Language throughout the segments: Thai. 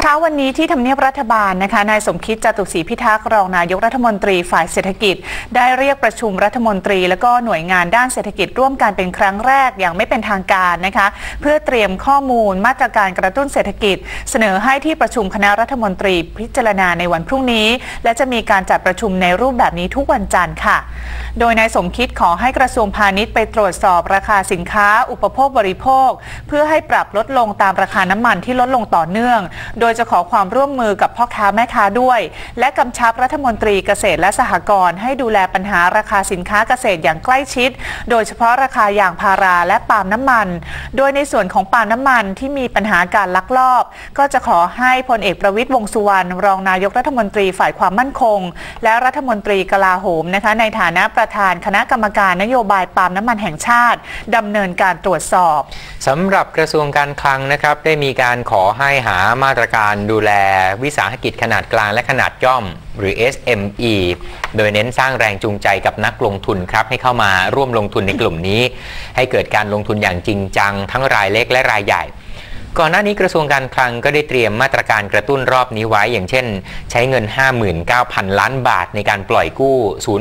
ช้าวันนี้ที่ทำเนียบรัฐบาลนะคะนายสมคิด จตุศรีพิทักษ์รองนายกรัฐมนตรีฝ่ายเศรษฐกิจได้เรียกประชุมรัฐมนตรีและก็หน่วยงานด้านเศรษฐกิจร่วมกันเป็นครั้งแรกอย่างไม่เป็นทางการนะคะเพื่อเตรียมข้อมูลมาตรการกระตุ้นเศรษฐกิจเสนอให้ที่ประชุมคณะรัฐมนตรีพิจารณาในวันพรุ่งนี้และจะมีการจัดประชุมในรูปแบบนี้ทุกวันจันทร์ค่ะโดยนายสมคิดขอให้กระทรวงพาณิชย์ไปตรวจสอบราคาสินค้าอุปโภคบริโภคเพื่อให้ปรับลดลงตามราคาน้ำมันที่ลดลงต่อเนื่องโดยจะขอความร่วมมือกับพ่อค้าแม่ค้าด้วยและกำชับรัฐมนตรีเกษตรและสหกรณ์ให้ดูแลปัญหาราคาสินค้าเกษตรอย่างใกล้ชิดโดยเฉพาะราคายางพาราและปาล์มน้ำมันโดยในส่วนของปาล์มน้ำมันที่มีปัญหาการลักลอบก็จะขอให้พลเอกประวิตร วงษ์สุวรรณรองนายกรัฐมนตรีฝ่ายความมั่นคงและรัฐมนตรีกลาโหมนะคะในฐานะประธานคณะกรรมการนโยบายปาล์มน้ำมันแห่งชาติดำเนินการตรวจสอบสำหรับกระทรวงการคลังนะครับได้มีการขอให้หามาตรการดูแลวิสาหกิจขนาดกลางและขนาดย่อมหรือ SME โดยเน้นสร้างแรงจูงใจกับนักลงทุนครับให้เข้ามาร่วมลงทุนในกลุ่มนี้ให้เกิดการลงทุนอย่างจริงจังทั้งรายเล็กและรายใหญ่ก่อนหน้านี้กระทรวงการคลังก็ได้เตรียมมาตรการกระตุ้นรอบนี้ไว้อย่างเช่นใช้เงิน 59,000 ล้านบาทในการปล่อยกู้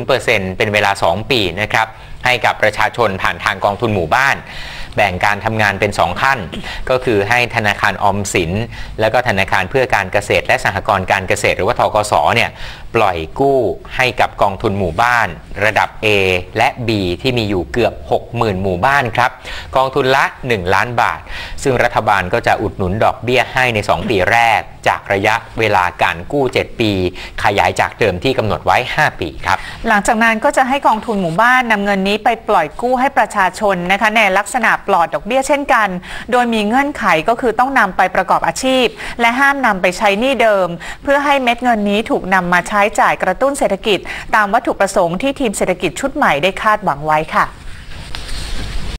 0% เป็นเวลา 2 ปีนะครับให้กับประชาชนผ่านทางกองทุนหมู่บ้านแบ่งการทำงานเป็น2ขั้นก็คือให้ธนาคารออมสินและก็ธนาคารเพื่อการเกษตรและสหกรณ์การเกษตรหรือว่าธกสเนี่ยปล่อยกู้ให้กับกองทุนหมู่บ้านระดับ A และ B ที่มีอยู่เกือบ 60,000 หมู่บ้านครับกองทุนละ1 ล้านบาทซึ่งรัฐบาลก็จะอุดหนุนดอกเบี้ยให้ใน2 ปีแรกจากระยะเวลาการกู้7 ปีขยายจากเดิมที่กำหนดไว้5 ปีครับหลังจากนั้นก็จะให้กองทุนหมู่บ้านนำเงินนี้ไปปล่อยกู้ให้ประชาชนนะคะในลักษณะปลอดดอกเบี้ยเช่นกันโดยมีเงื่อนไขก็คือต้องนำไปประกอบอาชีพและห้ามนำไปใช้หนี้เดิมเพื่อให้เม็ดเงินนี้ถูกนำมาใช้จ่ายกระตุ้นเศรษฐกิจตามวัตถุประสงค์ที่ทีมเศรษฐกิจชุดใหม่ได้คาดหวังไว้ค่ะ